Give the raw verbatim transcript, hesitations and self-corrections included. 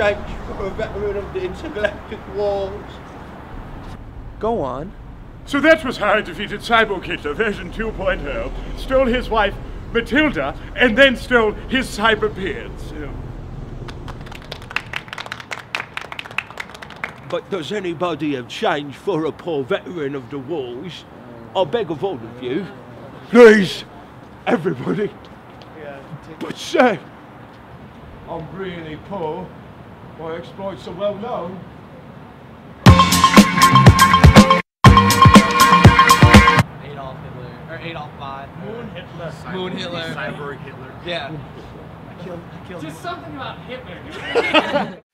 exchange for a veteran of the intergalactic wars. Go on. So that was how I defeated Cyborg Hitler version two point oh, stole his wife Matilda, and then stole his cyber beards. But does anybody have change for a poor veteran of the wars? I beg of all of you. Please, everybody. But sir, I'm really poor. My exploits are well known. Adolf Hitler, or Adolf Bot. Moon Hitler. Cyborg, Moon Hitler. Cyborg Hitler. Yeah. I killed, I killed Just something about Hitler.